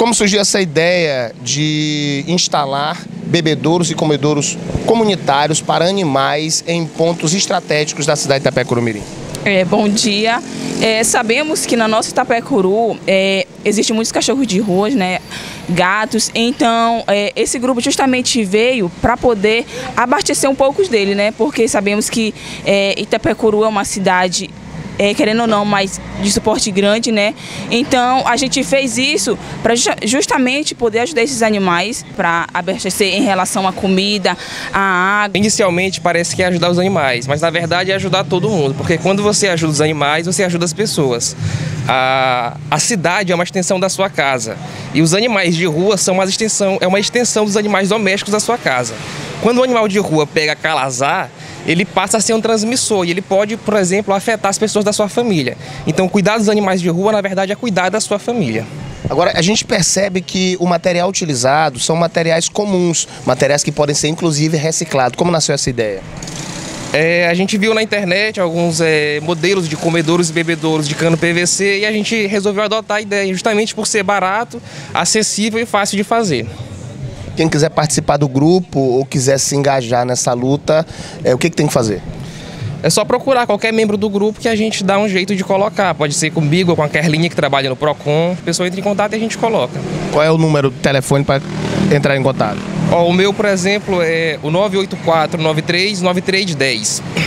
Como surgiu essa ideia de instalar bebedouros e comedouros comunitários para animais em pontos estratégicos da cidade de Itapecuru-Mirim? Bom dia. Sabemos que na nossa Itapecuru existem muitos cachorros de rua, né, gatos, então esse grupo justamente veio para poder abastecer um pouco dele, né, porque sabemos que Itapecuru é uma cidade, querendo ou não, mas de suporte grande, né? Então a gente fez isso para justamente poder ajudar esses animais, para abastecer em relação à comida, à água. Inicialmente parece que é ajudar os animais, mas na verdade é ajudar todo mundo, porque quando você ajuda os animais, você ajuda as pessoas. A cidade é uma extensão da sua casa e os animais de rua são uma extensão dos animais domésticos da sua casa. Quando o animal de rua pega calazar, ele passa a ser um transmissor e ele pode, por exemplo, afetar as pessoas da sua família. Então, cuidar dos animais de rua, na verdade, é cuidar da sua família. Agora, a gente percebe que o material utilizado são materiais comuns, materiais que podem ser, inclusive, reciclados. Como nasceu essa ideia? A gente viu na internet alguns modelos de comedouros e bebedouros de cano PVC e a gente resolveu adotar a ideia, justamente por ser barato, acessível e fácil de fazer. Quem quiser participar do grupo ou quiser se engajar nessa luta, o que tem que fazer? É só procurar qualquer membro do grupo que a gente dá um jeito de colocar. Pode ser comigo ou com a Kerlinha que trabalha no Procon. A pessoa entra em contato e a gente coloca. Qual é o número do telefone para entrar em contato? O meu, por exemplo, é o 984-93-9310.